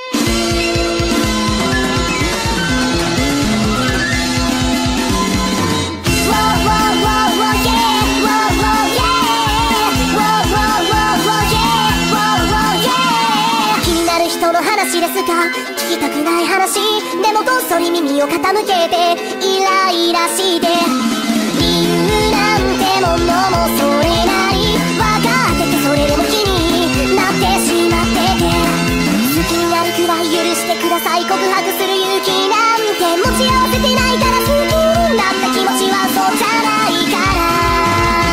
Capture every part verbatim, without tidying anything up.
話ですか、聞きたくない話でもこっそり耳を傾けてイライラして理由なんてものもそれなり分かってて、それでも気になってしまってて、好きになるくらい許してください、告白する勇気なんて持ち合わせてないから、好きになった気持ちはそうじゃないから、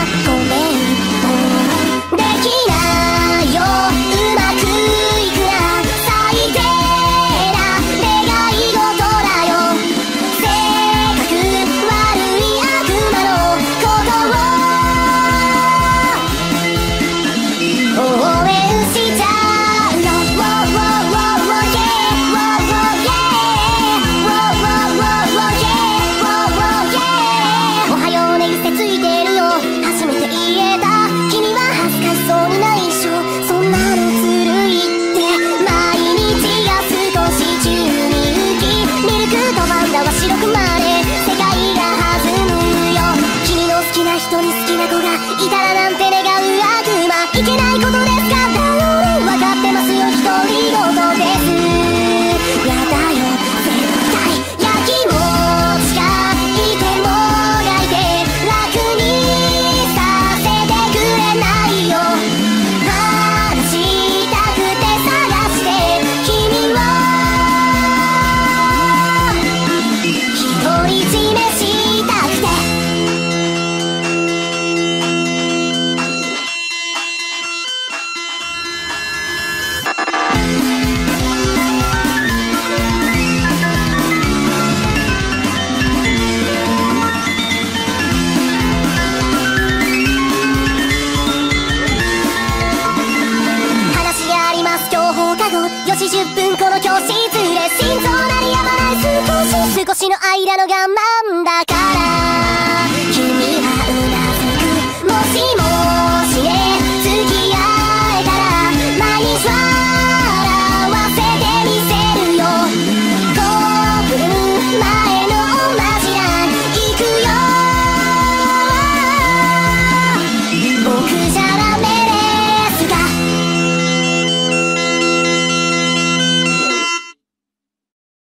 ごめんもうできないよ、うまくいくな、最低な願い事だよ、性格悪い悪魔のことを応援しちゃうの、おはようね、癖ついてるよ、初めて言えた、君は恥ずかしそうにないっしょ、そんなのずるいって、毎日が少し宙に浮き、ミルクとパンダは白くまで世界が弾むよ、君の好きな人に好きな子がいたらなんて願う悪魔、いけないことですか、だよね、分かってますよ、独り言です、やだよ絶対、やきもちがいてもがいて楽にさせてくれないよ、話したくて探して君を独り占めしたくて、話があります、今日放課後よじじゅっぷんこの教室で心臓鳴りやまない、少し少しの間の我慢だから